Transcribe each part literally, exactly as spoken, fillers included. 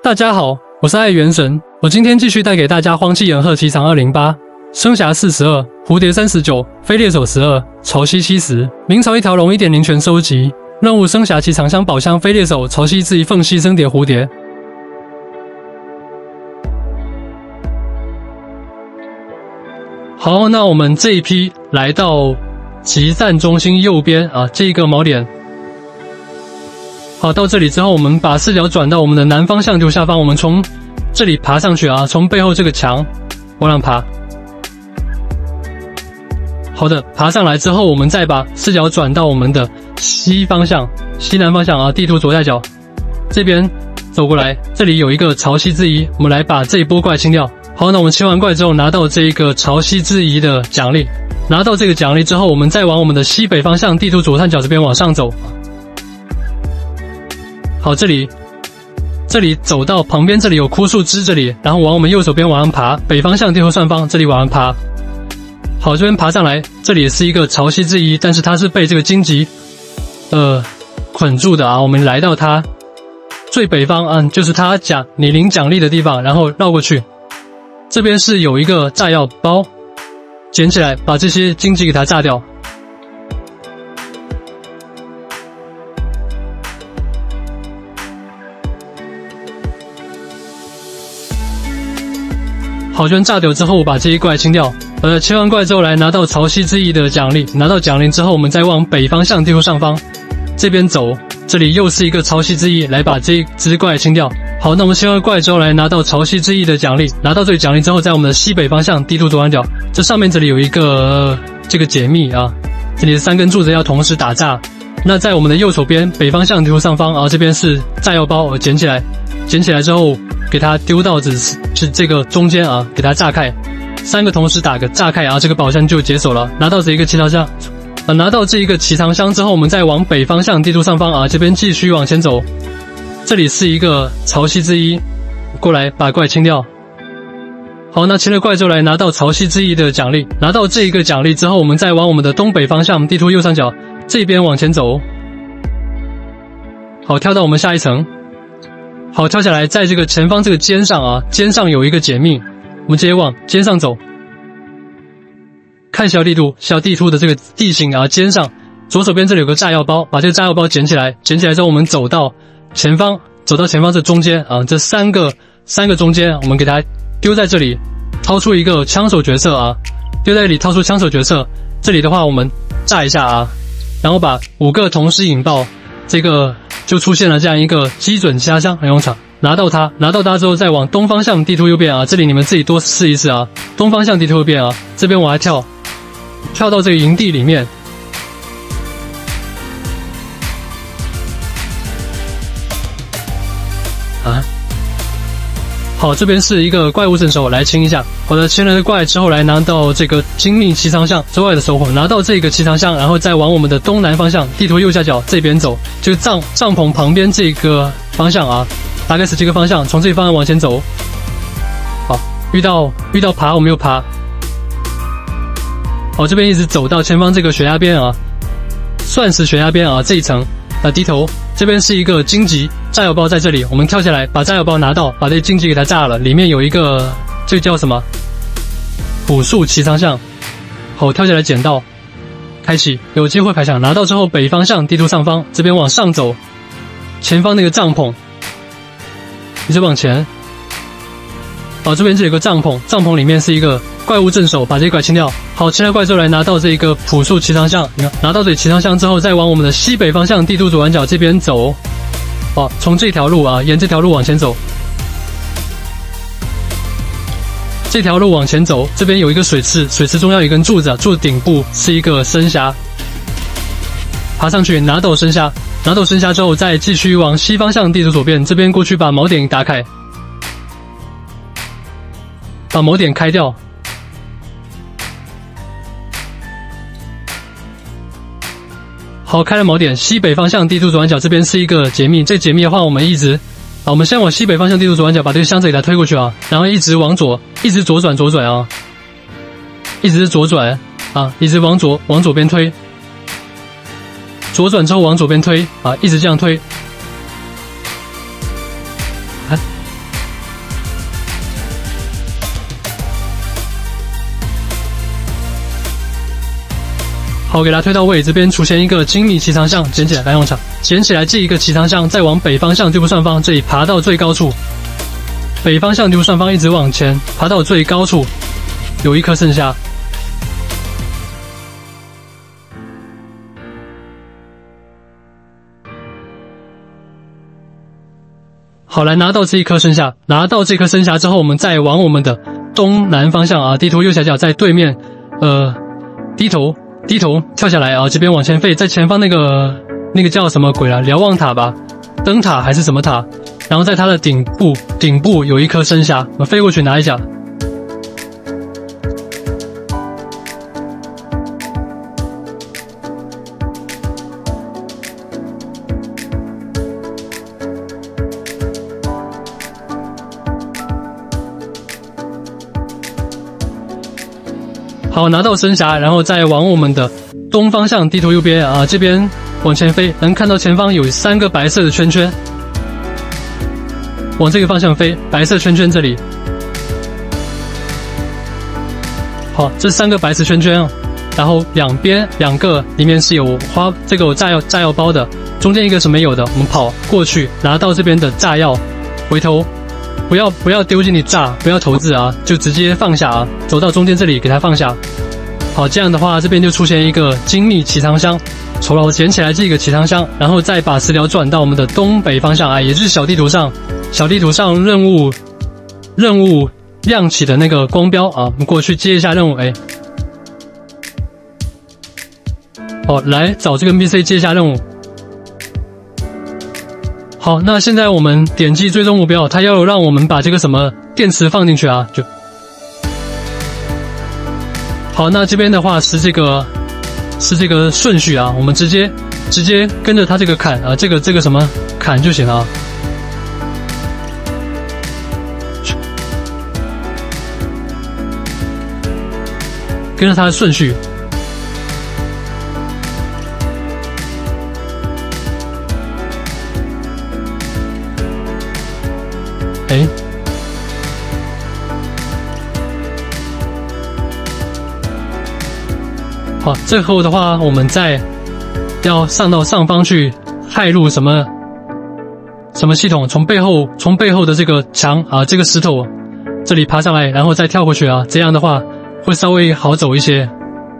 大家好，我是爱元神，我今天继续带给大家荒崎岩鹤奇长二零八，生涯四十二，蝴蝶三十九，飞猎手十二，潮汐七十，明朝一条龙 一点零 全收集，任务生涯奇长箱宝箱飞猎手潮汐至一缝隙生蝶蝴蝶。好，那我们这一批来到集散中心右边啊，这一个锚点。好，到这里之后，我们把视角转到我们的南方向右下方，我们从这里爬上去啊，从背后这个墙往上爬。好的，爬上来之后，我们再把视角转到我们的西方向、西南方向啊，地图左下角这边走过来，这里有一个潮汐之仪，我们来把这一波怪清掉。好，那我们清完怪之后，拿到这一个潮汐之仪的奖励，拿到这个奖励之后，我们再往我们的西北方向地图左上角这边往上走。好，这里，这里走到旁边，这里有枯树枝，这里，然后往我们右手边往上爬，北方向地图上方，这里往上爬。好，这边爬上来，这里也是一个潮汐之仪，但是它是被这个荆棘，呃，捆住的啊。我们来到它最北方，嗯，就是它奖你领奖励的地方，然后绕过去，这边是有一个炸药包，捡起来，把这些荆棘给它炸掉。好，这边炸掉之后，把这一怪清掉。呃，清完怪之后来拿到潮汐之翼的奖励，拿到奖励之后，我们再往北方向地图上方这边走，这里又是一个潮汐之翼，来把这一只怪清掉。好，那我们清完怪之后来拿到潮汐之翼的奖励，拿到这个奖励之后，在我们的西北方向地图左上角，这上面这里有一个、呃、这个解密啊，这里的三根柱子要同时打炸。那在我们的右手边北方向地图上方啊，这边是炸药包，我捡起来，捡起来之后给它丢到只是是这个中间啊，给它炸开，三个同时打个炸开啊，这个宝箱就解锁了。拿到这一个奇藏箱，呃，拿到这一个奇藏箱之后，我们再往北方向地图上方啊，这边继续往前走，这里是一个潮汐之一，过来把怪清掉。好，那清了怪之后来拿到潮汐之翼的奖励，拿到这一个奖励之后，我们再往我们的东北方向地图右上角这边往前走。好，跳到我们下一层。好，跳下来，在这个前方这个尖上啊，尖上有一个解密，我们直接往尖上走。看小地图，小地图的这个地形啊，尖上左手边这里有个炸药包，把这个炸药包捡起来，捡起来之后我们走到前方，走到前方这中间啊，这三个三个中间，我们给它丢在这里，掏出一个枪手角色啊，丢在这里掏出枪手角色，这里的话我们炸一下啊，然后把五个同时引爆，这个就出现了这样一个基准加箱很用场，拿到它，拿到它之后再往东方向地图右边啊，这里你们自己多试一试啊，东方向地图右边啊，这边往下跳，跳到这个营地里面。啊。好，这边是一个怪物镇守，来清一下。好的，清了怪之后，来拿到这个精密奇藏箱之外的收获，拿到这个奇藏箱，然后再往我们的东南方向地图右下角这边走，就帐帐篷旁边这个方向啊，大概是这个方向，从这个方向往前走。好，遇到遇到爬，我们又爬。好，这边一直走到前方这个悬崖边啊，算是悬崖边啊这一层啊，低头。这边是一个荆棘炸药包在这里，我们跳下来把炸药包拿到，把这荆棘给它炸了，里面有一个这个叫什么朴树奇藏箱。好，跳下来捡到，开启，有机会开抢，拿到之后北方向地图上方这边往上走，前方那个帐篷一直往前。好，这边这有个帐篷，帐篷里面是一个怪物镇守，把这一怪清掉。好，清了怪之后来拿到这个朴树奇藏箱，你看拿到这奇藏箱之后，再往我们的西北方向地图左上角这边走。好，从这条路啊，沿这条路往前走。这条路往前走，这边有一个水池，水池中央有一根柱子，柱子顶部是一个生虾。爬上去拿到生虾，拿到生虾之后，再继续往西方向地图左边这边过去，把锚点打开。把锚点开掉。好，开了锚点，西北方向地图左上角这边是一个解密，这解密的话我们一直啊，我们先往西北方向地图左上角把这个箱子给它推过去啊，然后一直往左，一直左转左转啊，一直左转啊，一直往左往左边推，左转之后往左边推啊，一直这样推。啊， 好，给它推到位，这边出现一个精密骑长项，捡起来来用场。捡起来这一个骑长项，再往北方向地图上方这里爬到最高处。北方向地图上方一直往前爬到最高处，有一颗剩下。好，来拿到这一颗生虾，拿到这颗生虾之后，我们再往我们的东南方向啊，地图右下角在对面，呃，低头低头跳下来啊，这边往前飞，在前方那个那个叫什么鬼啊？瞭望塔吧，灯塔还是什么塔？然后在它的顶部顶部有一颗生虾，我们飞过去拿一下。好，拿到生虾，然后再往我们的东方向地图右边啊，这边往前飞，能看到前方有三个白色的圈圈，往这个方向飞，白色圈圈这里。好，这三个白色圈圈啊，然后两边两个里面是有花这个有炸药炸药包的，中间一个是没有的，我们跑过去拿到这边的炸药，回头。不要不要丢进去炸，不要投掷啊，就直接放下啊，走到中间这里给它放下。好，这样的话这边就出现一个精密起长箱，酬劳捡起来这个起长箱，然后再把石条转到我们的东北方向啊，也就是小地图上，小地图上任务任务亮起的那个光标啊，我们过去接一下任务，哎，好，来找这个 N P C 接一下任务。好，那现在我们点击最终目标，它要让我们把这个什么电池放进去啊，就好。那这边的话是这个是这个顺序啊，我们直接直接跟着它这个砍啊，这个这个什么砍就行了啊。跟着它的顺序。哎，好，最后的话，我们再要上到上方去骇入什么什么系统？从背后从背后的这个墙啊，这个石头这里爬上来，然后再跳过去啊，这样的话会稍微好走一些。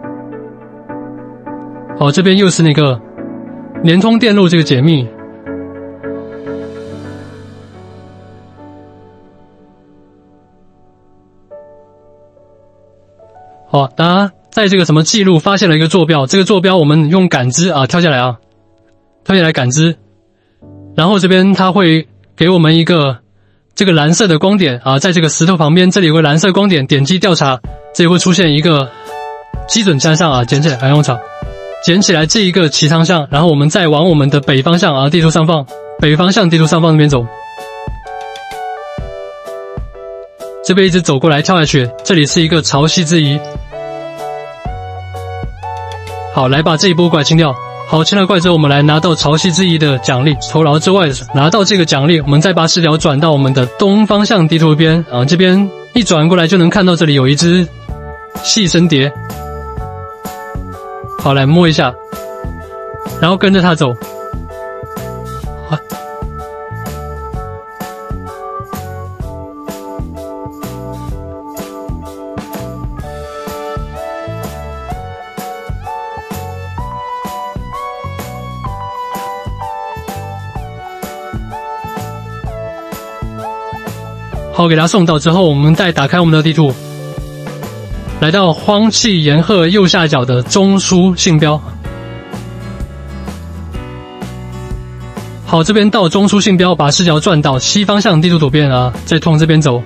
好，这边又是那个连通电路这个解密。好，大家在这个什么记录发现了一个坐标，这个坐标我们用感知啊跳下来啊，跳下来感知，然后这边它会给我们一个这个蓝色的光点啊，在这个石头旁边这里有个蓝色光点，点击调查，这里会出现一个基准加上啊，捡起来来用场，捡起来这一个起长项，然后我们再往我们的北方向啊地图上方，北方向地图上方那边走。这边一直走过来，跳下去，这里是一个潮汐之仪。好，来把这一波怪清掉。好，清了怪之后，我们来拿到潮汐之仪的奖励，酬劳之外拿到这个奖励，我们再把视角转到我们的东方向地图边啊，这边一转过来就能看到这里有一只细生蝶。好，来摸一下，然后跟着它走。好。好，给它送到之后，我们再打开我们的地图，来到荒气岩壑右下角的中枢信标。好，这边到中枢信标，把视角转到西方向地图左边啊，再从这边走。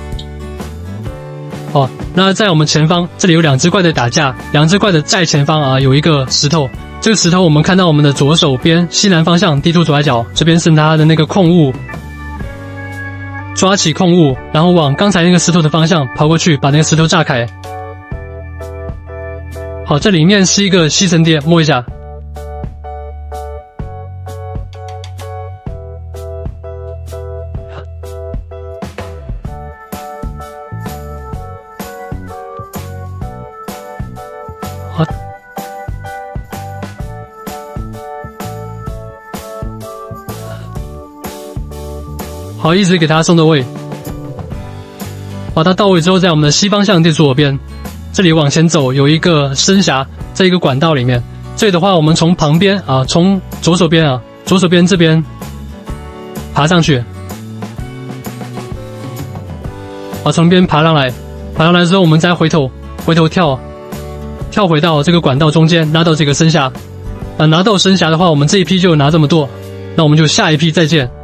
好，那在我们前方，这里有两只怪在打架，两只怪的在前方啊有一个石头，这个石头我们看到我们的左手边西南方向地图左下角，这边是它的那个控物。抓起控物，然后往刚才那个石头的方向跑过去，把那个石头炸开。好，这里面是一个吸尘碟，摸一下。好， 好，一直给它送到位。好，它到位之后，在我们的西方向地左边，这里往前走有一个深峡，在一个管道里面。这里的话，我们从旁边啊，从左手边啊，左手边这边爬上去。好，从边爬上来，爬上来之后，我们再回头回头跳，跳回到这个管道中间，拿到这个深峡。啊，拿到深峡的话，我们这一批就拿这么多，那我们就下一批再见。